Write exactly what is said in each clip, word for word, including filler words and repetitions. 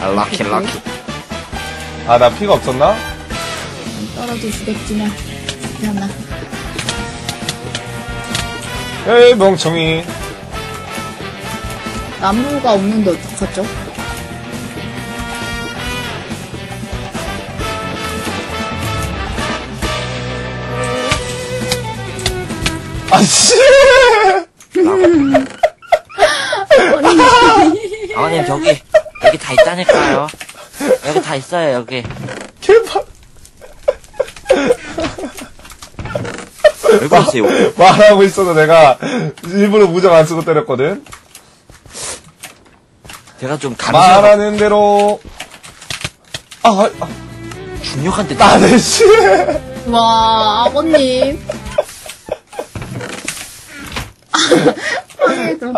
아, 럭키, 럭키. 아, 나 피가 없었나? 떨어져 주겠지만. 미안하. 에이, 멍청이. 나무가 없는데 어떡하죠? 아씨! 아버님, 저기, 여기 다 있다니까요. 여기 다 있어요, 여기. 개판. 왜 그러세요? 말하고 있어도 내가 일부러 무적 안 쓰고 때렸거든? 제가 좀 감시가 말하는 대로. 아, 아. 중력한테 나네, 씨. 와, 아버님. 아니, 그럼.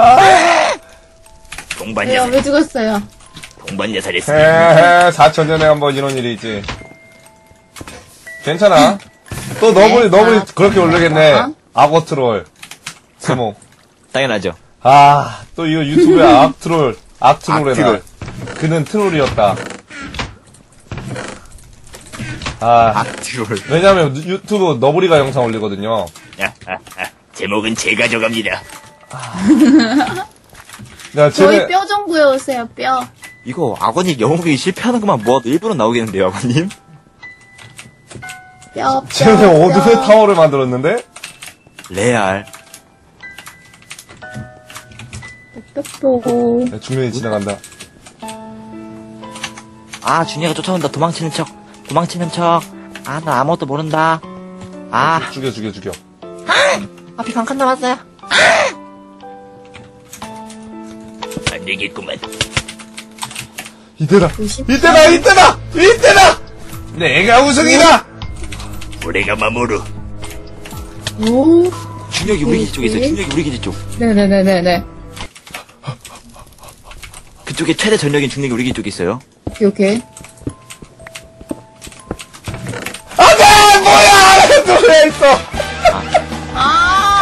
동반 왜요? 예살, 왜 죽었어요? 동반 예살했습니다. 에헤, 사천 년에 한 번 이런 일이 있지. 괜찮아. 또 너블이, 네, 너블이 아, 그렇게 올르겠네. 아. 악어 트롤. 제목. 당연하죠. 아, 또 이거 유튜브에 악 트롤, 악 트롤에다. 악트롤. 그는 트롤이었다. 아, 악트롤. 왜냐면 유튜브 너브리가 영상 올리거든요. 아, 아, 아. 제목은 제가 정합니다. 야, 저희 쟤네, 뼈 좀 구해오세요, 뼈. 이거 악어님 영웅이 실패하는 것만 모아도 일부러 나오겠는데요, 악어님? 뼈, 뼈. 쟤네 뼈. 어둠의 타워를 만들었는데? 레알. 뼈. 야, 중년이 지나간다. 아, 준이가 쫓아온다. 도망치는 척. 도망치는 척. 아, 나 아무것도 모른다. 아, 죽여, 죽여, 죽여. 앞이 반칸 남았어요. 안 되겠구만. 이때다! 의심? 이때다! 이때다! 이때다! 내가 우승이다! 우리가 마모루. 오. 중력이 우리 기지 쪽에 있어요. 중력이 우리 기지 쪽. 네네네네네. 그쪽에 최대 전력인 중력이 우리 기지 쪽에 있어요. 오케이, 오케이. 안 돼! 뭐야! 놀래있어! 아!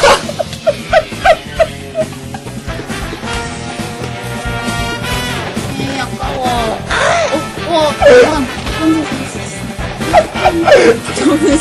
이 아까워. 어, 어, 잠깐. 저는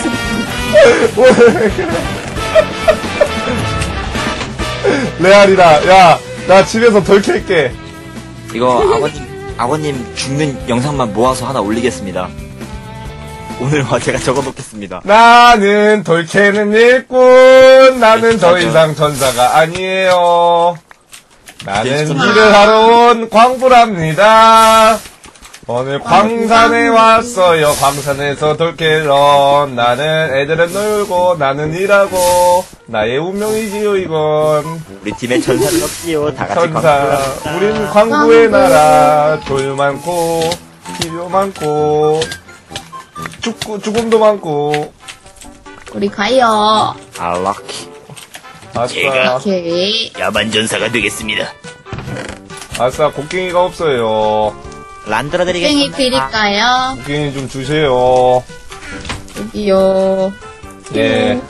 레알이다. 야, 나 집에서 덜 캘게. 이거 아버님, 아버님 죽는 영상만 모아서 하나 올리겠습니다. 오늘 와 제가 적어놓겠습니다. 나는 덜 캐는 일꾼. 나는 더 진짜죠. 이상 전사가 아니에요. 나는 진짜. 일을 하러 온 광부랍니다. 오늘 광산에 왔어요. 광산에서 덜 캐러. 나는 애들은 놀고 나는 일하고. 나의 운명이지요 이건. 우리 팀에 전사는 없지요. 다 같이 천사. 광고합니다. 우린 광부의 나라. 돌 많고 필요 많고 죽고 죽음도 많고. 우리 가요. 아, 럭키. 아싸. 제가. 오케이. 야만 전사가 되겠습니다. 아싸. 곡괭이가 없어요. 란드라 땡이 드리겠습니다. 드릴까요? 곡괭이 좀 주세요. 여기요. 예.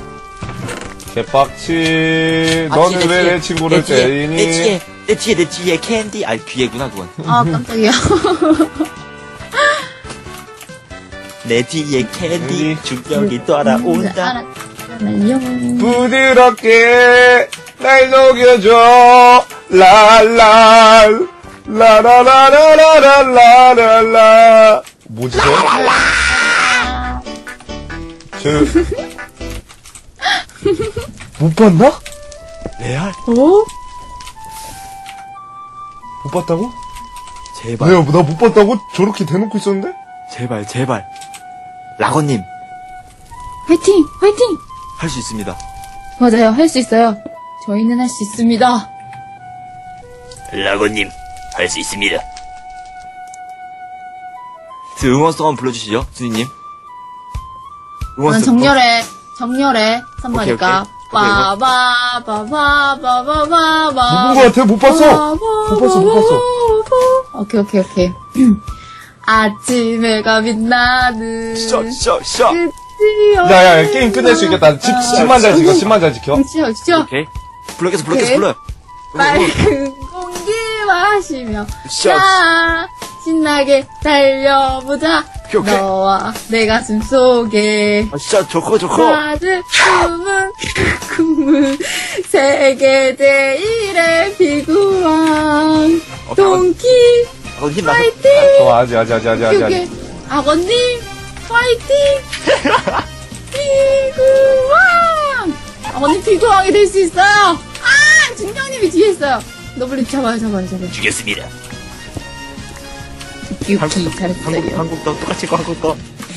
개빡치. 아, 너는 뒤에, 왜 뒤에. 내 친구를 내 뒤에, 때리니? 내 뒤에, 내 뒤에, 내 뒤에 캔디. 아, 뒤에구나, 그건. 아, 깜짝이야. 내 뒤에 캔디. 캔디. 중력이 따라온다. 알았잖아요. 부드럽게 날 녹여줘. 랄라. 라라라라라라라라. 뭐지, 저? 저, 못 봤나? 레알? 어? 못 봤다고? 제발, 왜요? 나 못 봤다고? 저렇게 대놓고 있었는데? 제발, 제발. 라거님, 화이팅! 화이팅! 할 수 있습니다. 맞아요. 할 수 있어요. 저희는 할 수 있습니다. 라거님, 할 수 있습니다. 저 응원송 한번 불러주시죠, 수니님. 난 응원송. 정렬해. 정렬해. 삼마니까. 오케이, 오케이. 빠바바바바바바바. 못 본 거 같아? 못 봤어! 못 봤어, 못 봤어. 오케이, 오케이, 오케이. 아침 해가 빛나는. 쇼, 쇼, 쇼. 끝이요. 야, 야, 야, 게임 끝낼 수 있겠다. 집, 집만 잘 지켜, 집만 잘 지켜. 쇼, 쇼. 오케이. 블록에서, 블록에서 오케이. 불러요. 맑은 공기 마시며. 쇼. 나, 신나게 달려보자. 오케이, 오케이. 너와 내 가슴 속에 아, 진짜 좋고, 좋고. 가득 숨은 국물 세계 제일의 피구왕 어, 동키 아버님 힘 나서. 파이팅. 어, 아직, 아직, 아직, 아직, 아직. 오케이, 아직. 오케이. 아버님 파이팅. 피구왕. 아버님 피구왕이 될 수 있어요. 아, 중령님이 뒤에 있어요. 너블리 잡아요, 잡아요, 잡아요. 죽였습니다. 유키 한국, 잘했어요. 한국도 똑같이 고 한국도.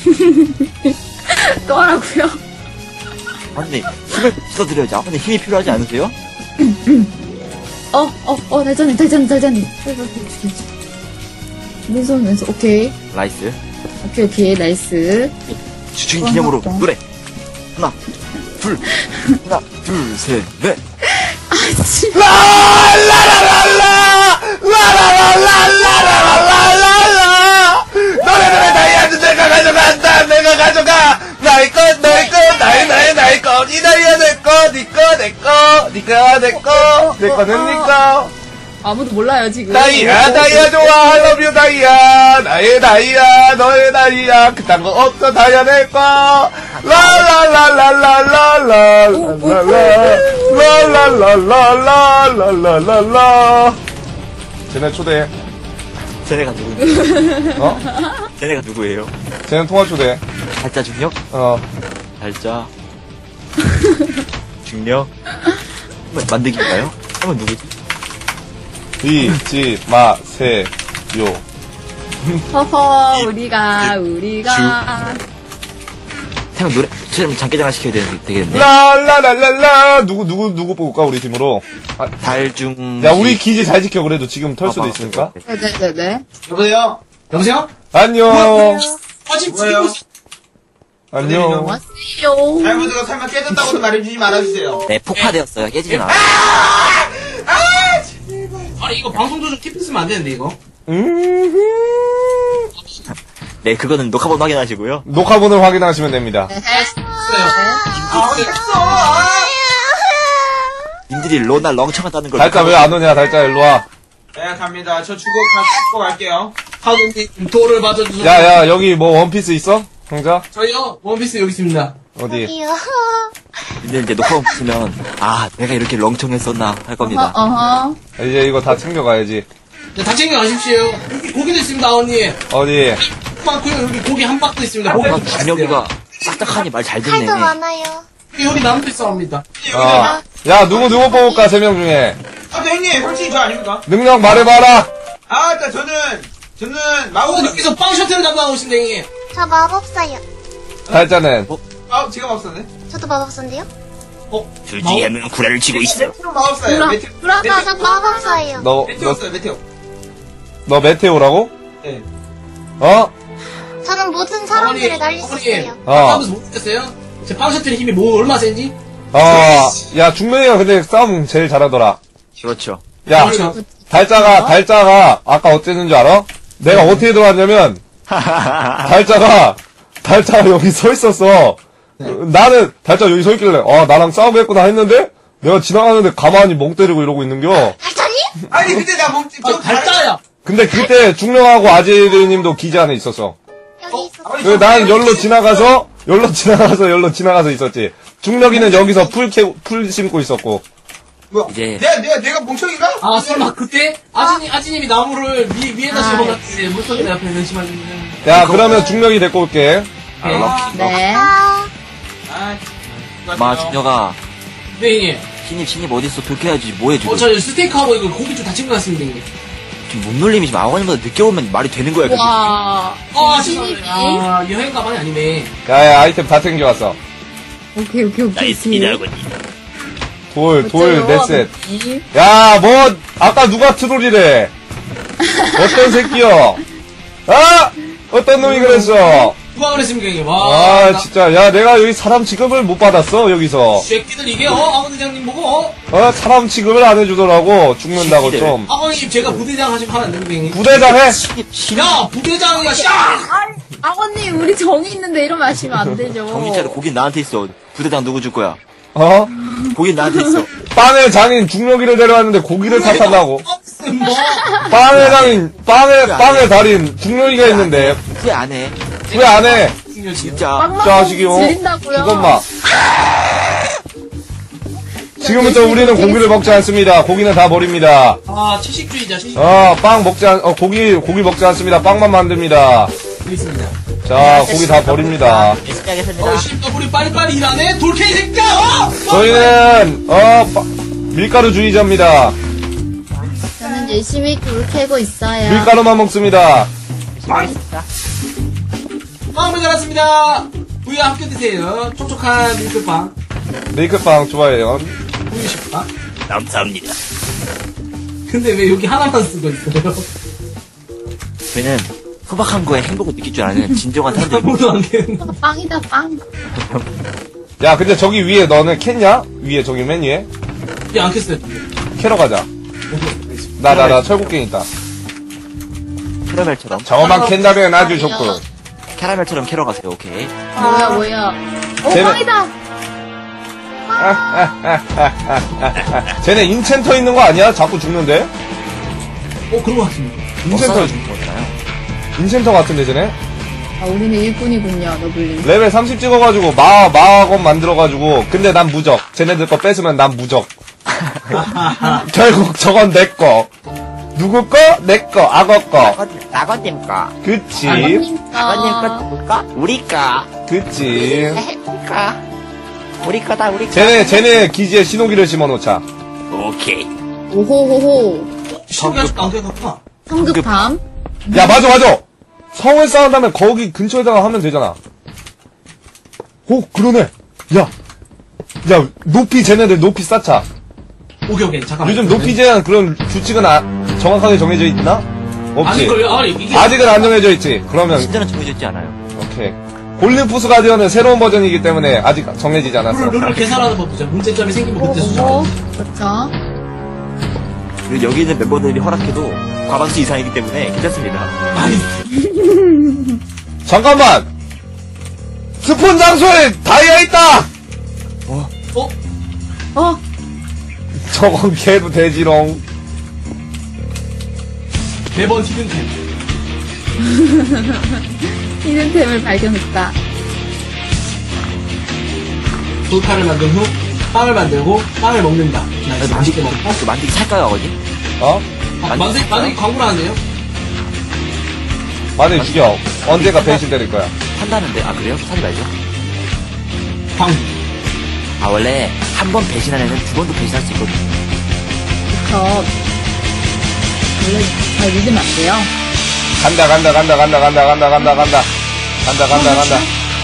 또 하라고요? 아버님, 힘을 써드려야지. 아버님 힘이 필요하지 않으세요? 어, 어, 어, 달자님, 달자님, 달자님. 빨리, 빨리, 죽이지. 왼손, 왼손, 오케이. 나이스. 오케이, 오케이, 나이스. 주중 기념으로 어, 노래. 하나, 둘, 하나, 둘, 셋, 넷. 아치. 라라라라라! 라라라라라라라라라! 너네 너네 다이아는 내가 가져간다! 내가 가져가! 나의 것, 너의 것, 나의, 나의, 나의 것! 이 다이아 내 것! 니 거, 내 거! 니 거, 내 거! 내 거는 니 거! 아무도 몰라요, 지금. 다이아, 다이아 좋아! I love you, 다이아! 나의 다이아, 너의 다이아! 그딴 거 없어, 다이아 내 거! 라라라라라라라라라라! 라라라라라라라라라! 쟤네 초대해. 쟤네가 누구예요? 어? 쟤네가 누구예요? 쟤는 통화 초대해. 달자 중력? 어. 달자. 중력? 한번 만들기인가요? 한번 누구지? 잊지 마세요. 허허, 우리가, 우리가. 태명 노래, 쟤는 장기장을 시켜야 되는, 되겠는데? 라라라라라! 누구, 누구, 누구 뽑을까, 우리 팀으로? 아, 달중. 야, 우리 기지 잘 지켜, 그래도 지금 털 수도 아, 있으니까. 네네네네. 여보세요? 여보세요? 안녕. 아, 지금 뭐예요? 지금 안녕. 왔어요. 할머니가 설마 깨졌다고는 말해주지 말아주세요. 네, 폭파되었어요. 깨지진 않아. 아니, 이거 방송 도중 팁 쓰면 안 되는데, 이거? 음. 네, 그거는 녹화본 확인하시고요. 녹화본을 확인하시면 됩니다. 네. 했어요. 아, 어디 했어? 님들이 로나 렁청하다는 걸. 달짜 왜 안 오냐, 달짜 일로 와. 네, 갑니다. 저 주고, 가, 주고 갈게요. 하느님, 도를 맞아주셔서. 야, 야, 여기 뭐 원피스 있어? 형자? 저희요, 원피스 여기 있습니다. 어디? 님들 이제 녹화본 보시면, 아, 내가 이렇게 렁청했었나 할 겁니다. 어허. 이제 이거 다 챙겨가야지. 네, 다 챙겨 가십시오. 여기 고기도 있습니다, 언니. 어디? 많고요. 여기 고기 한 박도 있습니다. 고기 아, 한 박도 준혁이가 딱딱하니 말 잘 듣네. 칼도 많아요. 있어요. 여기 나무도 있어합니다. 아. 야, 누구, 누구 뽑을까, 세 명 중에. 아, 네, 형님, 솔직히 저 아닙니까? 능력 말해봐라. 아, 자, 저는, 저는, 마법, 여기서 빵 셔틀을 담당하고 있습니다, 형님. 저 마법사요. 달짜는. 아, 제가 마법사네? 저도 마법사인데요? 어? 둘 중에 한 명은 구라를 치고 있어. 메테오 마법사예요. 구라, 메테오. 구라, 메테오. 저 마법사예요. 너, 메테오 너, 써요, 메테오. 너 메테오라고? 네. 어? 저는 모든 사람들을 날릴 수 있어요. 어. 아까부터 못 느꼈어요? 제 빵 셔틀의 힘이 뭐, 얼마 센지? 어, 야, 중명이가 근데 싸움 제일 잘하더라. 그렇죠. 야, 그렇죠. 달짜가, 달짜가, 아까 어땠는 줄 알아? 내가 어떻게 들어왔냐면, 달짜가, 달짜가 여기 서 있었어. 나는, 달짜 여기 서 있길래, 어, 나랑 싸우겠구나 했는데, 내가 지나가는데 가만히 멍 때리고 이러고 있는겨. 달짜님? 아니, 근데 나 멈지, 저 달짜야! 근데 그때 중령하고 아재님도 기지 안에 있었어. 여기 있어. 그래서 난 열로 지나가서, 열로 지나가서, 열로 지나가서 있었지. 중력이는 여기서 풀 캐, 풀 심고 있었고. 뭐, 이제- 내가, 내가, 내가 멍청인가? 아, 설마 그때? 아지님, 아지님이 나무를 위, 위에다 집어놨는데, 물속에 앞에 멸치만 야, 그러면 중력이 데리고 올게. 아, 네. 아, 아, 마, 준혁아. 네, 형님. 신입, 신입 어딨어? 돌켜야지. 뭐해, 지금. 어, 저 스테이크하고 이거 고기 좀 다 챙겨갔습니다, 형님. 지금 몸놀림이 지금 아버님보다 늦게 오면 말이 되는 거야, 그게. 와. 아, 신입이. 아, 여행 가방이 아니네. 야, 야, 아이템 다 챙겨왔어. 오케이, 오케이, 오케이. 아버님. 돌, 돌, 어쩌요, 넷셋. 아버님? 야, 뭐, 아까 누가 트롤이래? 어떤 새끼여? 아! 어떤 놈이 그랬어? 누가 그랬습니까, 형님? 와. 아, 나- 진짜. 야, 내가 여기 사람 취급을 못 받았어, 여기서. 새끼들 이게, 어? 아버 대장님 보고, 어? 어, 사람 취급을 안 해주더라고. 죽는다고 새끼들. 좀. 아버님, 제가 부대장 하시면 하면 안 되는데, 형님. 부대장 해? 신입, 신입. 야, 부대장이야, 샤! 아니, 아버님, 우리 정이 있는데 이러면 하시면 안 되죠. 정신차려, 고긴 나한테 있어. 부대장 누구 줄 거야? 어? 고긴 나한테 있어. 빵의 장인 중력이를 데려왔는데 고기를 탓한다고. 없음. 뭐? 빵의 달인, 빵의, 빵의 달인, 중력이가 있는데, 후회 안 해. 왜 안 해? 진짜. 진짜. 빵만 자식이요. 먹으면 질린다고요. 이것 봐. 지금부터 우리는 고기를 먹지 않습니다. 고기는 다 버립니다. 아, 채식주의자, 채식주의. 어, 빵 먹지 않, 어, 고기, 고기 먹지 않습니다. 빵만 만듭니다. 있습니다. 자, 고기 다 버립니다. 열심히 하겠습니다. 어, 씨, 너 우리 빨리빨리 일하네? 돌케이 새끼야! 어! 저희는, 어, 빠- 밀가루주의자입니다. 저는 열심히 돌 캐고 있어요. 밀가루만 먹습니다. 빵을 갈았습니다. 우유 함께 드세요. 촉촉한 밀크빵. 밀크빵 좋아해요. 우유 식빵. 감사합니다. 근데 왜 여기 하나만 쓰고 있어요? 저희는 소박한 거에 행복을 느낄 줄 아는 진정한 사람들이 아무도 안 되는. 빵이다, 빵. 야, 근데 저기 위에 너는 캤냐? 위에, 저기 맨 위에? 야, 안 켰어요. 캐러 가자. 나, 나, 나 철곡갱 있다. 캐러멜처럼. 저만 캔다면 아주 좋고. 캐러멜처럼 캐러 가세요. 오케이. 뭐야, 뭐야. 오, 쟤는- 빵이다! 쟤네 인챈터 있는 거 아니야? 자꾸 죽는데? 어, 그런 것 같습니다. 인챈터, 죽는 거잖아요. 인챈터 같은데, 쟤네? 아, 우리는 일꾼이군요, 너블린. 레벨 삼십 찍어가지고, 마, 마학원 만들어가지고, 근데 난 무적. 쟤네들 거 뺏으면 난 무적. 결국 저건 내 거. 누구 거? 내 거, 악어 거. 나건님 거. 그치. 나건님 거 아, 누구 거? 우리 거. 그치. 우리 거. 우리 거다 우리 거. 쟤네, 쟤네 기지에 신호기를 심어놓자. 오케이. 오호호호. 신기가 아직도 안 켰구나. 성급함. 야, 맞아, 맞아! 성을 쌓은 다음에 거기 근처에다가 하면 되잖아. 오, 그러네. 야. 야, 높이, 쟤네들 높이 쌓자. 오케이, 오케이. 잠깐만. 요즘 높이 제한 그런 규칙은 아, 정확하게 정해져 있나? 없지. 아닐걸요? 아니, 이게. 아직은 안 정해져 있지. 그러면, 진짜는 정해져 있지 않아요. 오케이. 골림푸스 가디언은 새로운 버전이기 때문에 아직 정해지지 않았어. 룰을, 룰을 계산하는 법 보자. 문제점이 생기면 그때 오호. 수정. 그렇죠. 그리고 여기 있는 멤버들이 허락해도 과반수 이상이기 때문에 괜찮습니다. 아니, 잠깐만! 스폰 장소에 다이아 있다! 어? 어, 저건 개도 되지롱. 매번 히든템. 히든템을 발견했다. 돌칼을 만든 후, 빵을 만들고, 빵을 먹는다. 나 만들기, 맛있게 먹고. 그 만들기 살까요, 아버님? 어? 아, 만들, 만들기 광고를 하는데요? 많이 죽여. 언제가 배신 때릴 거야. 산다는데, 아, 그래요? 사지 말죠. 광고. 아, 원래 한 번 배신한 애는 두 번도 배신할 수 있거든요. 그쵸. 원래 잘 믿으면 안 돼요. 간다, 간다, 간다, 간다, 간다, 간다, 간다, 간다. 간다, 간다, 간다.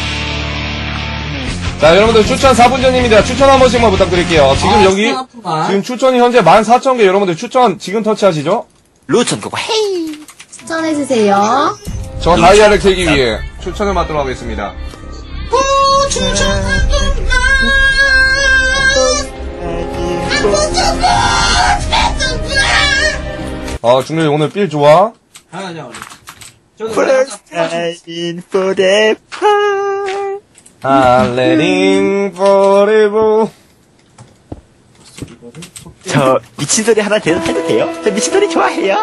자, 여러분들 추천 사 분 전입니다. 추천 한 번씩만 부탁드릴게요. 지금 아, 여기, 스타프만. 지금 추천이 현재 만 사천 개. 여러분들 추천 지금 터치하시죠? 루천 그거 헤이! 추천해주세요. 저 다이아를 캐기 위해 추천을 받도록 하겠습니다. 어, 중렬이 오늘 필 좋아? 당연하죠, 우리. 저는 First for the fun. I'm letting forever. 저 미친 소리 하나 대답해도 돼요? 저 미친 소리 좋아해요?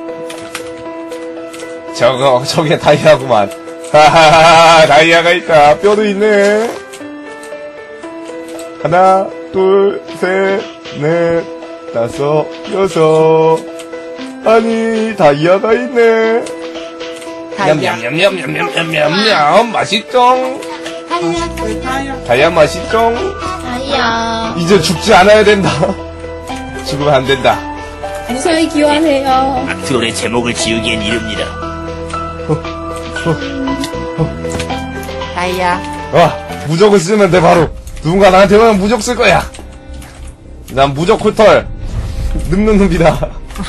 저거, 저게 다이아구만. 하하하, 다이아가 있다. 뼈도 있네. 하나, 둘, 셋, 넷, 다섯, 여섯. 아니, 다이아가 있네. 냠냠냠냠냠냠냠냠. 맛있죠? 다이아 맛있죠? 다이아. 이제 죽지 않아야 된다. 죽으면 안 된다. 무사히 기원해요. 트롤의 제목을 지우기엔 이릅니다. 다이아. 와, 무적을 쓰면 돼, 바로. 누군가 나한테 오면 무적 쓸 거야. 난 무적 콜털. 늙는 놈이다.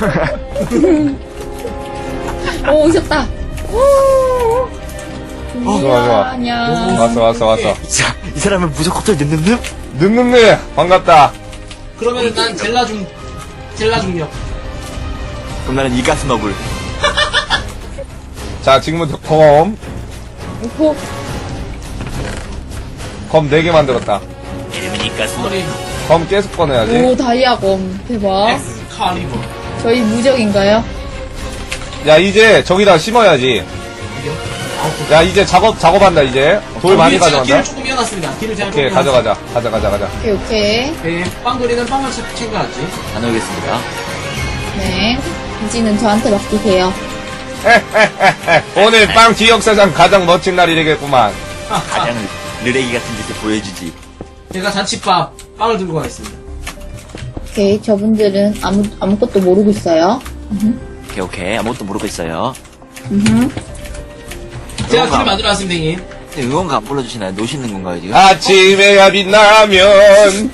오, 오셨다. 오. 좋아, 좋아. 안녕. 왔어, 왔어, 왔어. 자, 이 사람은 무조건 털 늠름름? 늙는네. 반갑다. 그러면 난 젤라 중, 젤라 중력. 그럼 나는 이 가스 너블. 자, 지금부터 검. 오호. 검 네 개 만들었다. 이름은 이 가스 너블. 머리, 검 계속 꺼내야지. 오, 다이아검. 대박. 엑스칼리버. 저희 무적인가요? 야, 이제 저기다 심어야지. 야, 이제 작업, 작업한다, 이제. 돌 많이 길을 제가- 가져간다. 길을 조금 이어놨습니다. 길을 제가 오케이, 조금 가져가자. 가자, 가자, 가자. 오케이, 오케이. 네, 빵돌이는 빵을 챙겨왔지. 다녀오겠습니다. 네. 이지는 저한테 맡기세요. 오늘 빵 기억사상 가장 멋진 날이 되겠구만. 가장 느레기 같은 짓을 보여주지. 제가 잔치밥 빵을 들고 가겠습니다. 오케이, 저분들은 아무, 아무것도 모르고 있어요. 오케이, 오케이. 아무것도 모르고 있어요. 음흠. 제가 응원가. 길을 만들어놨습니다, 형님. 근데 응원가 안 불러주시나요? 노시는 건가요, 지금? 아침 해가 빛나면.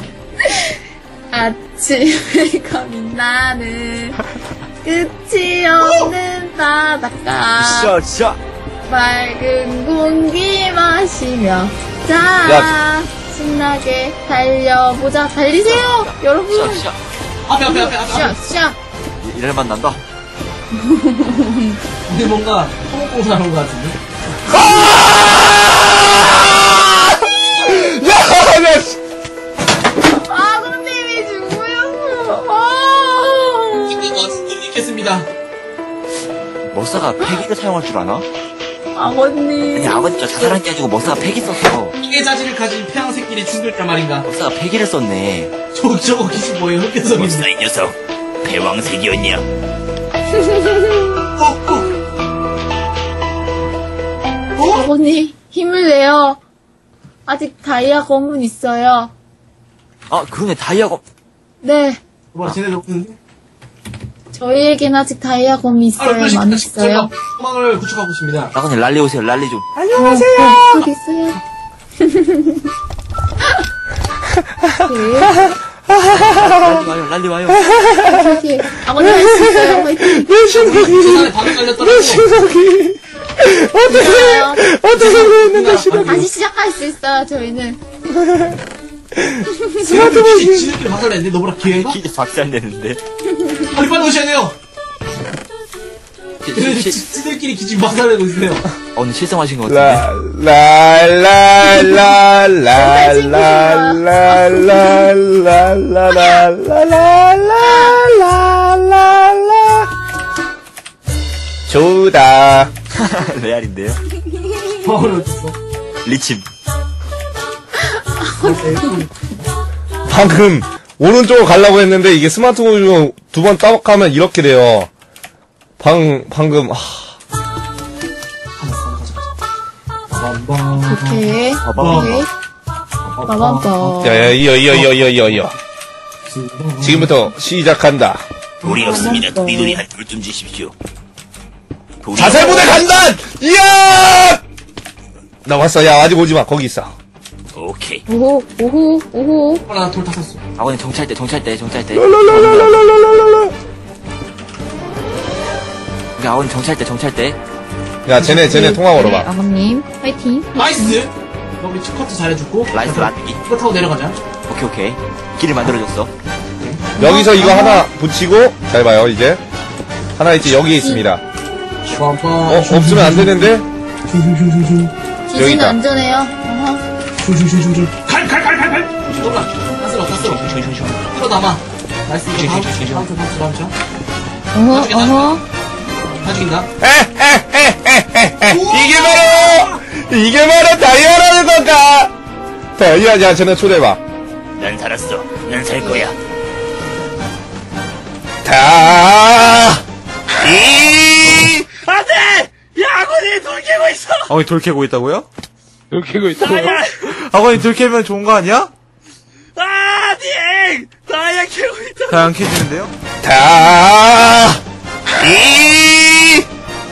아침해가 빛나는 끝이 없는 바닷가. 샤, 샤. 맑은 공기 마시며 자 야. 신나게 달려보자. 달리세요 여러분. 샤, 샤. 앞에, 앞에, 앞에, 앞에. 앞에. 샤샤. 이럴 맛 난다. 근데 뭔가 토목공사 하는 것 같은데? 야, 야, 씨. 아군님이 죽어요. 아. 이거 진짜 있겠습니다. 머싸가 폐기를 사용할 줄 아나? 아버님. 아니, 아버지 저 자살한 깨지고 머싸가 폐기 썼어. 이게 자질을 가진 폐왕 새끼를 죽일 줄 말인가? 머싸가 폐기를 썼네. 저거, 저거 기술 뭐예요? 흑개성인데. 이 녀석. 배왕색이었냐? 어, 어. 어? 아버님 힘을 내요. 아직 다이아 검은 있어요. 아, 그러네. 다이아가. 네. 뭐야, 쟤네들 없는데? 저희에겐 아직 다이아 검이 있어요. 많이 있어요. 소망을 구축하고 있습니다. 나 그냥 랄리 오세요. 랄리 좀. 안녕하세요. 여기 있어요. 네. 랄리 와요. 랄리 와요. 저기 아버님 할 수 있어요. 화이팅. 세상에 밤에 걸렸더라고. 어떠세요? 어떻게 했는데, 시간. 다시 시작할 수 있어요. 저희는. 스마트폰이 지들끼리 화살 냈는데 너보다 기회가? 기계 박살내는데. 빨리 빨리 오셔야 돼요. 시- 시- 지- 지들끼리 기지 화살 내고 있어요. 어, 오늘 실성하신 것 같은데. 라, 라, 라, 라, 라, 라, 라, 라, 라, 라, 라, 라, 라, 라, 라, 라. 좋다. 레알인데요? 마음을 어딨어? 리침. 방금 오른쪽으로 가려고 했는데 이게 스마트폰으로 두 번 따박하면 이렇게 돼요. 방 방금 아, 오케이. 오케이. 빠밤빠. 야야 이어 이어 이어 이어 이어 이어. 지금부터 시작한다. 돌이 없습니다. 도리도리 한 돌 좀 주십시오. 돌이 자살 부대 간다. 이야. 나 왔어. 야 아직 오지 마. 거기 있어. 오케이. 오호, 오호, 오호. 아, 나돌 탔었어. 아버님 정찰대, 정찰대, 정찰대. 랄랄랄랄랄랄랄랄. 우리 아버님 정찰대, 정찰대. 야 쟤네 쟤네 통화 네, 걸어봐. 아버님, 화이팅. 나이스! 너 우리 치커트 잘해줬고. 라이스 라떼기. 이거 타고 내려가자. 오케이, 오케이. 길을 만들어줬어. 여기서 이거 하나 붙이고 잘 봐요 이제 하나 있지 여기에 있습니다. 슈아빠. 어 없으면 안 되는데. 기지는 여기다. 안전해요. 어허. 슈슈슈슈슈. 칼, 칼, 칼, 칼, 칼! 놀라. 땄어, 땄어. 끌어 담아. 나이스. 다음 차, 다음 차, 다음 차, 다음 차. 어허, 어허. 다 죽인다. 이게 바로 이게 바로 다이아라는 건가? 다이아 야 쟤네 초대해봐. 난 살았어. 난 살 거야. 다 이. 안 돼! 야, 아버님 돌 캐고 있어! 아버님 돌 캐고 있다고요? 돌 캐고 있다고요? 아버님 돌 캐면 좋은 거 아니야? 아니! 나야 캐고 있다. 다 안 캐지는데요? 다 이.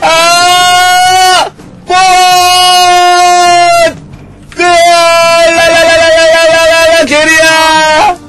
아. 원. 라라라라라라라라 게리야.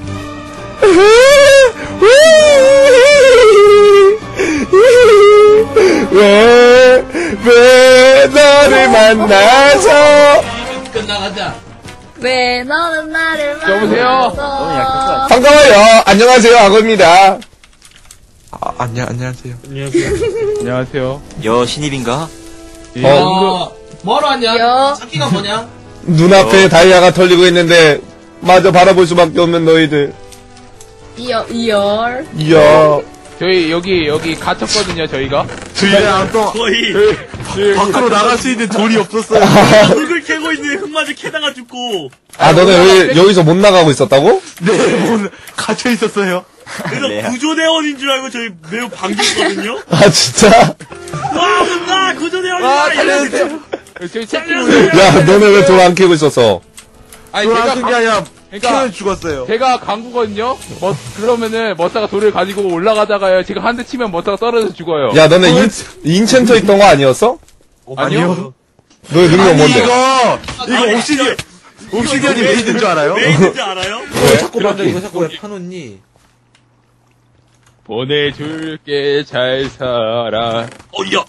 왜, 왜 너를 만나서. 끝나간다. 왜 너는 나를 여보세요? 만나서. 반가워요. 안녕하세요. 악어입니다. 아, 안녕, 안녕하세요. 안녕하세요. 여, 신입인가? 예. 어. 어, 뭐하러 왔냐? 여. 찾기가 뭐냐? 눈앞에 다이아가 털리고 있는데, 마저 바라볼 수밖에 없는 너희들. 이어, 이열. 이야. 저희 여기 여기 갇혔거든요 저희가. 저희 아까 거의 밖으로 나갈 수 있는 돌이 없었어요. 흙을 캐고 있는 흙마저 캐다가 죽고. 아, 너네 왜 여기서 못 나가고 있었다고? 네, 뭐, 갇혀 있었어요. 그래서 네. 구조대원인 줄 알고 저희 매우 반겼거든요. 아, 진짜? 와, 온다! 구조대원이다! 아, 살려주세요. 저희 채팅으로. 야, 너네 왜 돌 안 캐고 있었어? 아니 돌 제가 안게 강- 아니라, 그러니까 캐는 죽었어요. 제가 강구거든요. 뭐 그러면은 머싸가 돌을 가지고 올라가다가요. 제가 한 대 치면 머싸가 떨어져 죽어요. 야, 너네 인, 인챈터 있던 거 아니었어? 아니요. 너의 능력 아니, 뭔데? 이거, 이거 옵시디언, 옵시디언이 왜 있는 줄 알아요? 왜 있는지 알아요? 왜 자꾸 만져, 이거 자꾸 왜 파놓니? 보내줄게 잘 살아. 어, 야!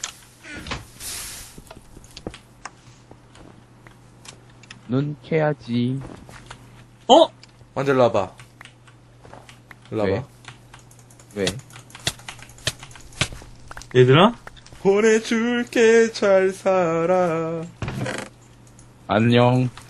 눈 캐야지. 어? 완전 일로 와봐. 일로 왜? 와봐. 왜? 얘들아? 보내줄게, 잘 살아. 안녕.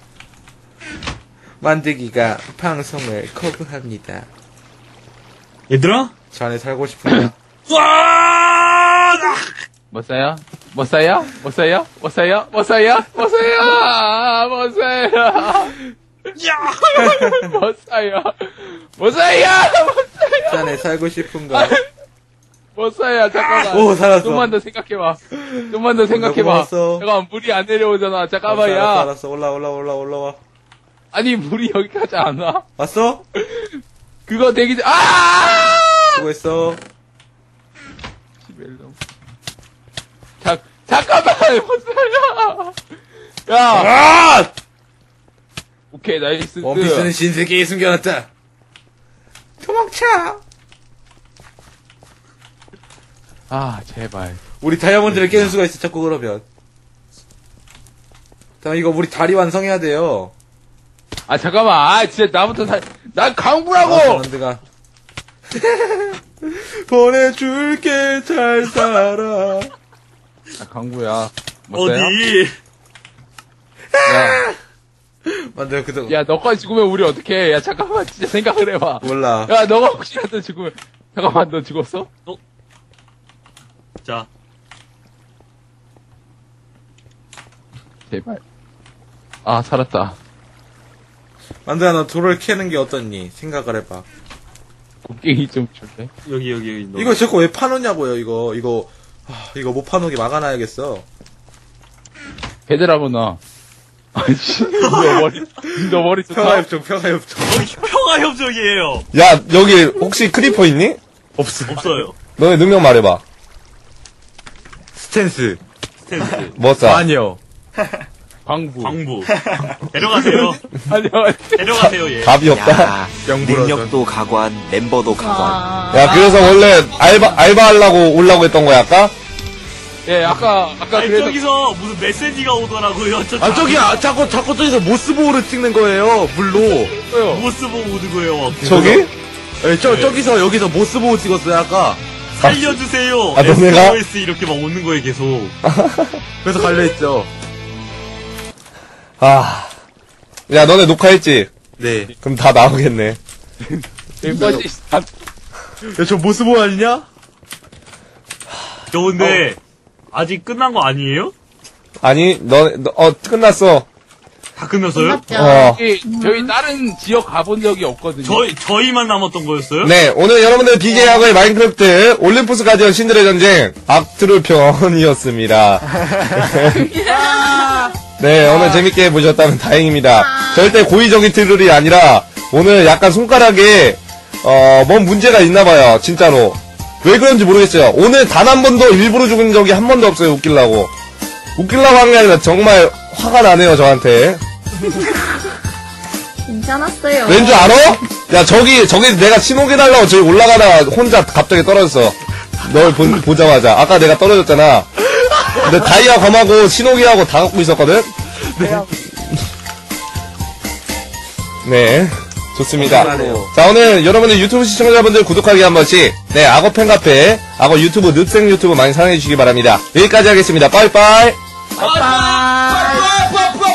만들기가 방송을 거부합니다. 얘들아? 자네 살고 싶은가? 와! 머싸야? 머싸야? 머싸야? 머싸야? 머싸야? 머싸야? 머싸야? 야! 머싸야? 머싸야? 자네 살고 싶은가? 머싸야 잠깐만. 오, 살았어. 좀만 더 생각해봐. 좀만 더 생각해봐. 고마웠어. 잠깐만 물이 안 내려오잖아. 잠깐만 알았어, 야. 알았어. 올라, 올라, 올라, 올라와. 아니 물이 여기까지 안 와. 왔어? 그거 되기 전. 아! 수고했어. 자, 잠깐만, 머싸야. 야. 아! 오케이, 나이스. 원피스는 신세계에 숨겨놨다. 도망쳐! 아, 제발. 우리 다이아몬드를 깨는 수가 있어, 자꾸 그러면. 자, 이거 우리 다리 완성해야 돼요. 아, 잠깐만. 아, 진짜 나부터 살, 난 강구라고! 다이아몬드가. 보내줄게, 잘 살아. 아, 강구야. 머싸야? 어디? 야, 맞아요, 그동 야, 너까지 죽으면 우리 어떡해. 야, 잠깐만, 진짜 생각을 해봐. 몰라. 야, 너가 혹시라도 죽으면, 잠깐만, 너 죽었어? 자, 제발. 아, 살았다. 만두야, 너 돌을 캐는 게 어떻니? 생각을 해봐. 곡괭이 좀 줄래? 여기, 여기, 여기. 너. 이거 자꾸 왜 파놓냐고요, 이거. 이거, 하, 이거 못 파놓게 막아놔야겠어. 베드라구나. 아이씨, 너 머리, 너 머리 좋다. 평화협정, 평화협정. 평화협정이에요. 야, 여기 혹시 크리퍼 있니? 없어. 없어요. 너네 능력 말해봐. 스탠스. 스탠스. 뭐 싸? 아니요. 광부. 광부. 데려가세요. 아니요, 데려가세요, 얘. 답이 없다. 야, 능력도 가관, 멤버도 가관. 와. 야, 그래서 원래 알바, 알바 하려고 올라고 했던 거야, 아까? 예, 아까, 아까 아니, 그래서. 저기서 무슨 메시지가 오더라고요. 저 아, 저기, 아, 자꾸, 자꾸 저기서 모스보호를 찍는 거예요, 물로. 뭐요? 모스 보고 오드고요. 저기? 예, 저, 저기서, 여기서 모스보호 찍었어요, 아까. 살려주세요. 아, 너네가? 에스오에스 이렇게 막 오는 거예요, 계속. 그래서 갈려있죠. 아. 야, 너네 녹화했지? 네. 그럼 다 나오겠네. 멤버지, 아, 야, 저 모스보호 아니냐? 저 근데, 아직 끝난 거 아니에요? 아니, 너, 너 어, 끝났어. 다 끝났어요? 맞죠? 어. 저희, 저희 다른 지역 가본 적이 없거든요. 저희, 저희만 남았던 거였어요? 네, 오늘 여러분들 비계약의 마인크래프트 올림푸스 가디언 신들의 전쟁 악트롤 편이었습니다. 네, 오늘 재밌게 보셨다면 다행입니다. 절대 고의적인 트롤이 아니라 오늘 약간 손가락에 어, 뭔 문제가 있나봐요, 진짜로. 왜 그런지 모르겠어요. 오늘 단 한 번도 일부러 죽은 적이 한 번도 없어요, 웃기려고. 웃기려고 한 게 아니라 정말 화가 나네요, 저한테. 괜찮았어요. 왠 줄 알아? 야, 저기, 저기 내가 신호해달라고 저기 올라가다가 혼자 갑자기 떨어졌어. 널 보, 보자마자. 아까 내가 떨어졌잖아. 근데 다이아 검하고 신호기하고 다 갖고 있었거든? 네. 좋습니다. 자, 오늘 여러분들 유튜브 시청자분들 구독하기 한 번씩. 네, 악어 팬카페, 악어 유튜브, 늪생 유튜브 많이 사랑해주시기 바랍니다. 여기까지 하겠습니다. 빠이빠이. 빠이빠이! 빠이빠이!